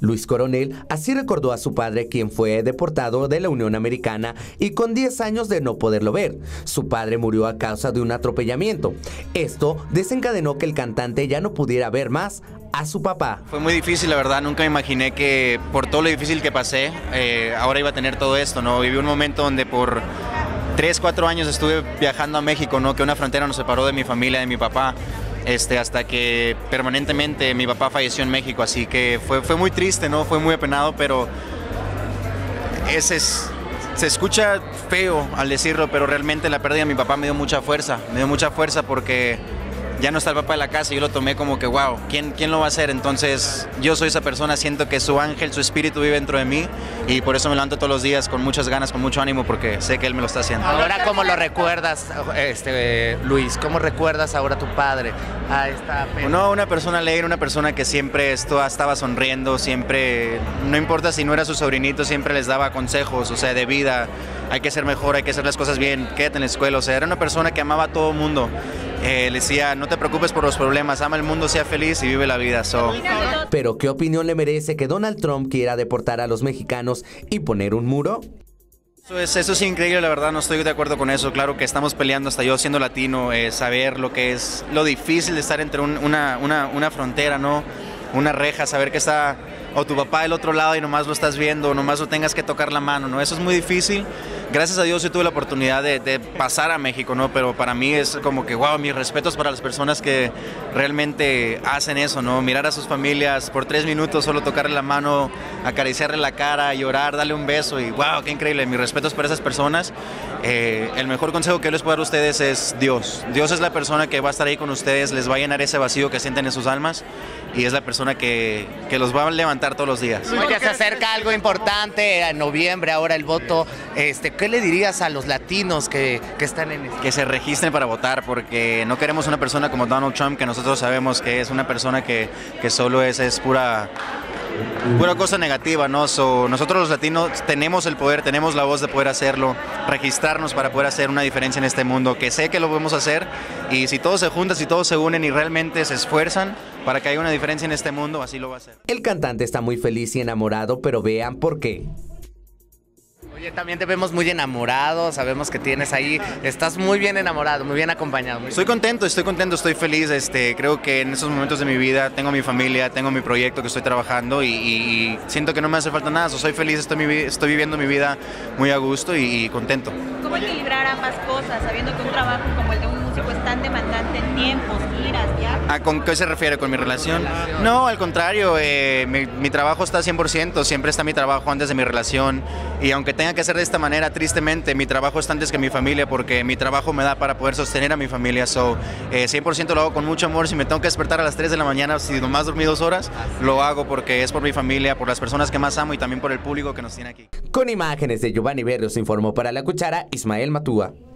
Luis Coronel así recordó a su padre, quien fue deportado de la Unión Americana y con 10 años de no poderlo ver. Su padre murió a causa de un atropellamiento. Esto desencadenó que el cantante ya no pudiera ver más a su papá. Fue muy difícil, la verdad. Nunca me imaginé que por todo lo difícil que pasé, ahora iba a tener todo esto, ¿no? Viví un momento donde por 3, 4 años estuve viajando a México, ¿no? Que una frontera nos separó de mi familia, de mi papá. Hasta que permanentemente mi papá falleció en México, así que fue muy triste, ¿no? Fue muy apenado, pero se escucha feo al decirlo, pero realmente la pérdida de mi papá me dio mucha fuerza porque ya no está el papá de la casa y yo lo tomé como que, wow, ¿quién lo va a hacer? Entonces yo soy esa persona, siento que su ángel, su espíritu vive dentro de mí y por eso me levanto todos los días con muchas ganas, con mucho ánimo, porque sé que él me lo está haciendo. Ahora, ¿cómo lo recuerdas, Luis? ¿Cómo recuerdas ahora a tu padre? A esta No, una persona alegre, una persona que siempre estaba sonriendo, siempre, no importa si no era su sobrinito, siempre les daba consejos, o sea, de vida, hay que ser mejor, hay que hacer las cosas bien, quédate en la escuela, o sea, era una persona que amaba a todo el mundo. Le decía, no te preocupes por los problemas, ama el mundo, sea feliz y vive la vida. Pero ¿qué opinión le merece que Donald Trump quiera deportar a los mexicanos y poner un muro? Eso es increíble, la verdad, no estoy de acuerdo con eso. Claro que estamos peleando, hasta yo siendo latino, saber lo que es lo difícil de estar entre una frontera, ¿no? Una reja, saber que está o tu papá del otro lado y nomás lo estás viendo, o nomás lo tengas que tocar la mano, ¿no? Eso es muy difícil. Gracias a Dios yo tuve la oportunidad de pasar a México, ¿no? Pero para mí es como que, wow, mis respetos para las personas que realmente hacen eso, ¿no? Mirar a sus familias por 3 minutos, solo tocarle la mano, acariciarle la cara, llorar, darle un beso y, wow, qué increíble. Mis respetos para esas personas. El mejor consejo que yo les puedo dar a ustedes es Dios. Dios es la persona que va a estar ahí con ustedes, les va a llenar ese vacío que sienten en sus almas y es la persona que los va a levantar todos los días. Oye, se acerca algo importante en noviembre, ahora el voto. ¿Qué le dirías a los latinos que están en esto? Que se registren para votar, porque no queremos una persona como Donald Trump, que nosotros sabemos que es una persona que solo es pura cosa negativa, ¿no? Nosotros los latinos tenemos el poder, tenemos la voz de poder hacerlo, registrarnos para poder hacer una diferencia en este mundo, que sé que lo podemos hacer, y si todos se juntan, si todos se unen y realmente se esfuerzan para que haya una diferencia en este mundo, así lo va a hacer. El cantante está muy feliz y enamorado, pero vean por qué. Oye, también te vemos muy enamorado, sabemos que tienes ahí, estás muy bien enamorado, muy bien acompañado. Estoy contento, estoy feliz, creo que en estos momentos de mi vida tengo mi familia, tengo mi proyecto que estoy trabajando y siento que no me hace falta nada, soy feliz, estoy viviendo mi vida muy a gusto y contento. ¿Cómo equilibrar ambas cosas, sabiendo que un trabajo como el de un músico es tan demandante en tiempos, giras, viajes? ¿Con qué se refiere? ¿Con mi relación? No, al contrario, mi trabajo está 100%, siempre está mi trabajo antes de mi relación y aunque tenga que ser de esta manera, tristemente, mi trabajo está antes que mi familia porque mi trabajo me da para poder sostener a mi familia, 100% lo hago con mucho amor. Si me tengo que despertar a las 3 de la mañana, si nomás dormí 2 horas, lo hago porque es por mi familia, por las personas que más amo y también por el público que nos tiene aquí. Con imágenes de Giovanni Berrios informó para La Cuchara, Ismael Matúa.